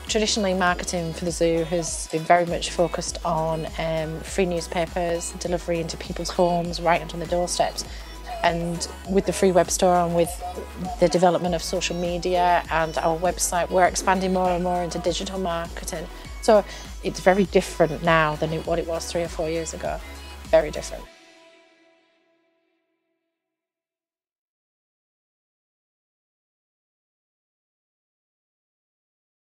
Traditionally, marketing for the zoo has been very much focused on free newspapers, delivery into people's homes, right onto the doorsteps. And with the free web store and with the development of social media and our website, we're expanding more and more into digital marketing. So it's very different now than what it was 3 or 4 years ago. Very different.